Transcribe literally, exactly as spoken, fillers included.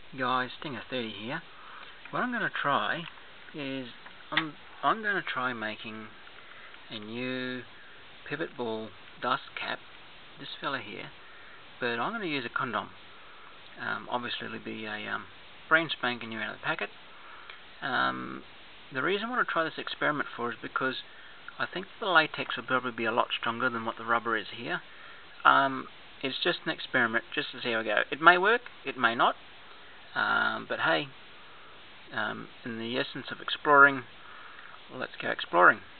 Guys, Stinger thirty here. What I'm going to try is I'm I'm going to try making a new pivot ball dust cap, this fella here, but I'm going to use a condom. Um, obviously it'll be a um, brand spanking new out of the packet. Um, the reason I want to try this experiment for is because I think the latex will probably be a lot stronger than what the rubber is here. Um, it's just an experiment, just to see how we go. It may work, it may not. Um, but hey, um, in the essence of exploring, well, let's go exploring.